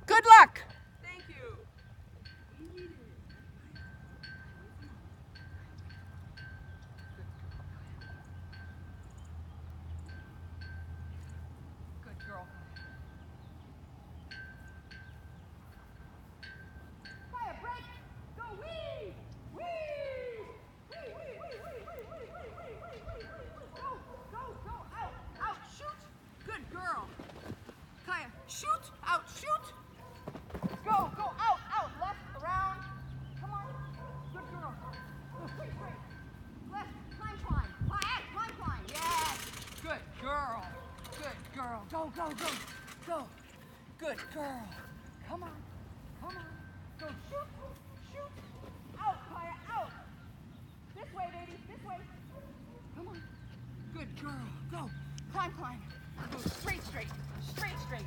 Good luck. Thank you. Good girl. Fire, break. Go, wee. Wee. Wee, wee, wee, wee, wee, wee, wee, wee, wee, wee, wee. Go, go, go. Out, out, shoot. Good girl. Kaya, shoot, out, shoot. Go, go, out, out, left, around. Come on. Good girl. Go straight, straight. Left, climb, climb. Climb, climb, climb. Yes. Good girl. Good girl. Go, go, go. Go. Good girl. Come on. Come on. Go shoot. Shoot. Out, Kaya, out. This way, baby. This way. Come on. Good girl. Go. Climb, climb. Go straight, straight. Straight, straight.